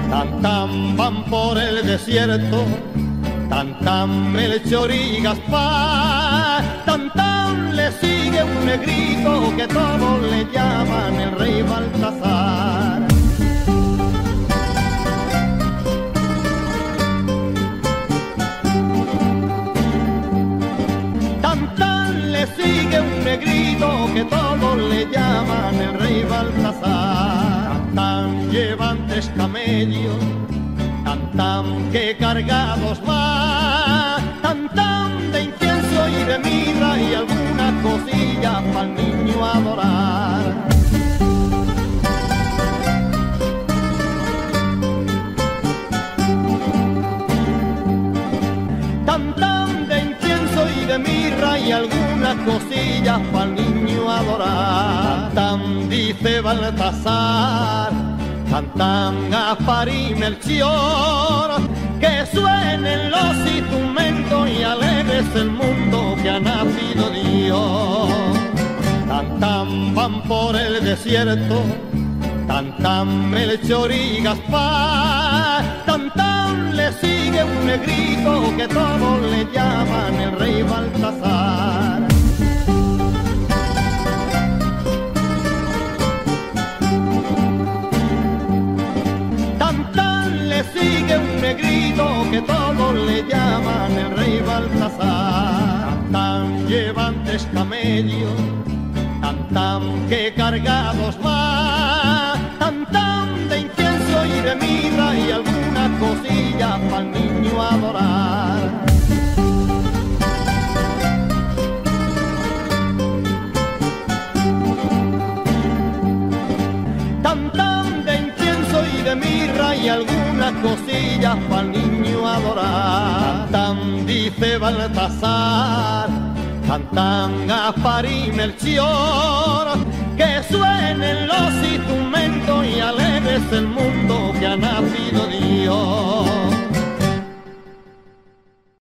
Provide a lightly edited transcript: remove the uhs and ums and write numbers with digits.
Tan tan van por el desierto, tan tan Melchor y Gaspar, tan tan le sigue un negrito que todos le llaman el rey Baltasar. Tan tan le sigue un negrito que todos le llaman el rey Baltasar. Tan tan llevan 3 camellos, tan tan que cargados van, tan tan de incienso y de mirra y alguna cosilla para el niño adorar. Tan tan de incienso y de mirra y alguna cosilla para el niño adorar. Tan tan dice Baltasar, tan tan Gaspar y Melchior, que suenen los instrumentos y alegres el mundo que ha nacido Dios. Tan tan van por el desierto, tan tan Melchor y Gaspar, tan tan le sigue un negrito que todos le llaman el rey Baltasar. Sigue un negrito que todos le llaman el rey Baltasar. Tan tan llevan 3 camellos, tan tan que cargados van, tan tan de incienso y de mirra y alguna cosilla para el niño adorar. Tan tan de incienso y de mirra y algunas cosillas para el niño adorar. Tan tan dice Baltasar, tan tan Gaspar y Melchior, que suenen los instrumentos y alegres el mundo